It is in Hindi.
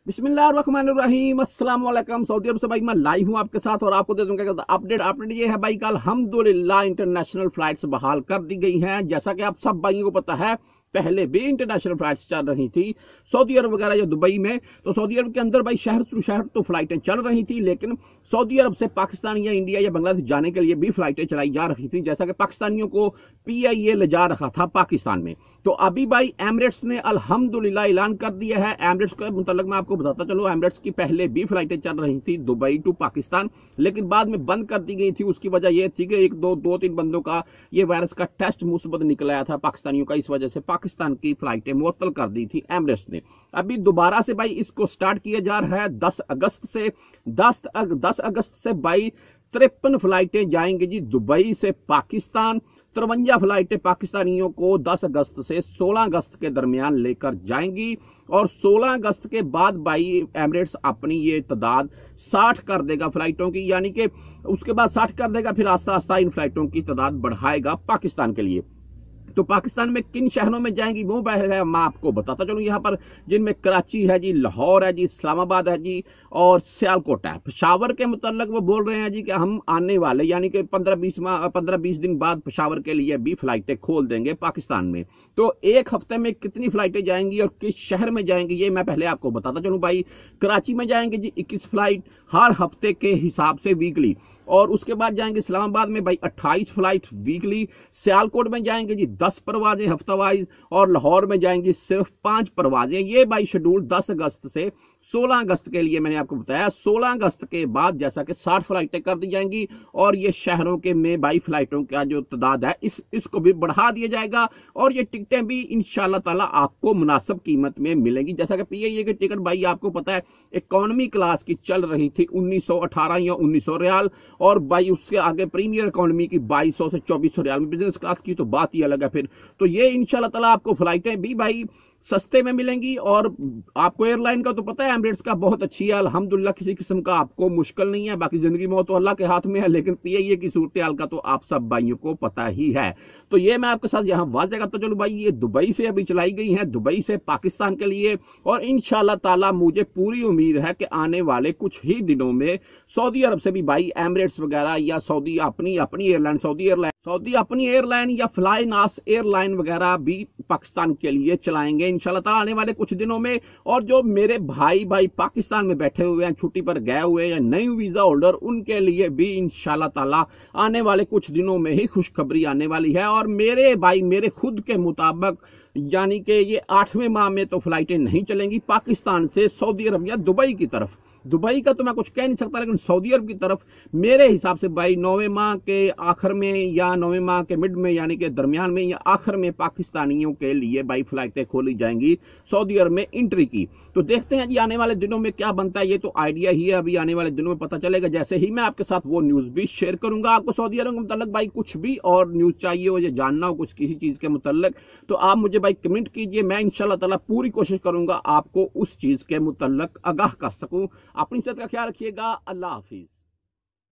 बिस्मिल्लाहिर्रहमानिर्रहीम, अस्सलाम वालेकुम। सऊदी अरब से भाई मैं लाइव हूं आपके साथ और आपको दे दूंगा अपडेट ये है भाई, कल अल्हम्दुलिल्लाह इंटरनेशनल फ्लाइट्स बहाल कर दी गई हैं। जैसा कि आप सब भाइयों को पता है, पहले भी इंटरनेशनल फ्लाइट्स चल रही थी सऊदी अरब वगैरह या दुबई में। तो सऊदी अरब के अंदर भाई शहर टू शहर तो फ्लाइटें चल रही थी, लेकिन सऊदी अरब से पाकिस्तान या इंडिया या बांग्लादेश जाने के लिए भी फ्लाइटें चलाई जा रही थी। जैसा कि पाकिस्तानियों को पीआईए ले जा रखा था पाकिस्तान में, तो अभी भाई एमिरेट्स ने अल्हम्दुलिल्लाह ऐलान कर दिया है। एमिरेट्स के मुतल्लिक मैं आपको बताता चलूं, एमिरेट्स की पहले भी फ्लाइटें चल रही थी दुबई टू पाकिस्तान, लेकिन बाद में बंद कर दी गई थी। उसकी वजह यह थी कि दो तीन बंदों का ये वायरस का टेस्ट मुस्बत निकल आया था पाकिस्तानियों का, इस वजह से पाकिस्तान की फ्लाइटें मुअत्तल कर दी थी एमिरेट्स ने। अभी दोबारा से भाई इसको स्टार्ट किया जा रहा है 10 अगस्त से। 10 अगस्त से भाई 53 फ्लाइटें जाएंगी जी दुबई से पाकिस्तान। 53 फ्लाइटें पाकिस्तानियों को 10 अगस्त से 16 अगस्त के दरमियान लेकर जाएंगी, और 16 अगस्त के बाद भाई एमिरेट्स अपनी ये तादाद 60 कर देगा फ्लाइटों की, यानी कि उसके बाद 60 कर देगा, फिर आस्ता आस्ता इन फ्लाइटों की तादाद बढ़ाएगा पाकिस्तान के लिए। तो पाकिस्तान में किन शहरों में जाएंगी वो है मैं आपको बताता चलूं यहाँ पर, जिनमें कराची है जी, लाहौर है जी, इस्लामाबाद है जी, और सियालकोट है। पेशावर के मुतल्लिक वो बोल रहे हैं जी कि हम आने वाले यानी कि 15-20 दिन बाद पेशावर के लिए भी फ्लाइटें खोल देंगे पाकिस्तान में। तो एक हफ्ते में कितनी फ्लाइटें जाएंगी और किस शहर में जाएंगी ये मैं पहले आपको बताता चलूं भाई। कराची में जाएंगे जी 21 फ्लाइट हर हफ्ते के हिसाब से वीकली, और उसके बाद जाएंगे इस्लामाबाद में भाई 28 फ्लाइट वीकली। सियालकोट में जाएंगे जी 10 परवाजें हफ्ता वाइज, और लाहौर में जाएंगी सिर्फ 5 परवाजें। ये भाई शेड्यूल 10 अगस्त से 16 अगस्त के लिए मैंने आपको बताया। 16 अगस्त के बाद जैसा कि 60 फ्लाइटें कर दी जाएंगी, और ये शहरों के में भाई फ्लाइटों का जो तादाद है इसको भी बढ़ा दिया जाएगा, और ये टिकटें भी इंशाल्लाह ताला आपको मुनासिब कीमत में मिलेंगी। जैसा कि पीआईए की टिकट भाई आपको पता है इकोनॉमी क्लास की चल रही थी 1918 या 1900 रियाल, और भाई उसके आगे प्रीमियर इकोनॉमी की 2200 से 2400 रियाल में, बिजनेस क्लास की तो बात ही अलग है फिर। तो ये इंशाल्लाह ताला आपको फ्लाइटें भी भाई सस्ते में मिलेंगी। और आपको एयरलाइन का तो पता है एमिरेट्स का बहुत अच्छी है अल्हम्दुलिल्लाह, किसी किस्म का आपको मुश्किल नहीं है। बाकी जिंदगी मौत तो अल्लाह के हाथ में है, लेकिन पीआईए की सूरत हाल का तो आप सब भाइयों को पता ही है। तो ये मैं आपके साथ यहाँ वाज़ेह करता चलूं भाई, ये दुबई से अभी चलाई गई है, दुबई से पाकिस्तान के लिए, और इंशाल्लाह ताला मुझे पूरी उम्मीद है कि आने वाले कुछ ही दिनों में सऊदी अरब से भी भाई एमिरेट्स वगैरह या सऊदी अपनी एयरलाइन, सऊदी अपनी एयरलाइन या फ्लाई नास एयरलाइन वगैरह भी पाकिस्तान के लिए चलाएंगे इंशाल्लाह ताला आने वाले कुछ दिनों में। और जो मेरे भाई पाकिस्तान में बैठे हुए हैं, छुट्टी पर गए हुए या नई वीजा होल्डर, उनके लिए भी इंशाल्लाह ताला आने वाले कुछ दिनों में ही खुशखबरी आने वाली है। और मेरे खुद के मुताबिक यानी कि ये 8वें माह में तो फ्लाइटें नहीं चलेंगी पाकिस्तान से सऊदी अरब या दुबई की तरफ। दुबई का तो मैं कुछ कह नहीं सकता, लेकिन सऊदी अरब की तरफ मेरे हिसाब से भाई 9वें माह के आखिर में या 9वें माह के मिड में यानी कि दरमियान में या आखिर में पाकिस्तानियों के लिए भाई फ्लाइटें खोली जाएंगी सऊदी अरब में एंट्री की। तो देखते हैं जी आने वाले दिनों में क्या बनता है, ये तो आइडिया ही है, अभी आने वाले दिनों में पता चलेगा। जैसे ही मैं आपके साथ वो न्यूज भी शेयर करूंगा, आपको सऊदी अरब के मुतल्लिक भाई कुछ भी और न्यूज चाहिए हो या जानना हो कुछ किसी चीज के मुतल्लिक, तो आप मुझे भाई कमेंट कीजिए। मैं इंशाल्लाह ताला पूरी कोशिश करूंगा आपको उस चीज के मुतल्लिक आगाह कर सकूं। अपनी सेहत का ख्याल रखिएगा। अल्लाह हाफिज।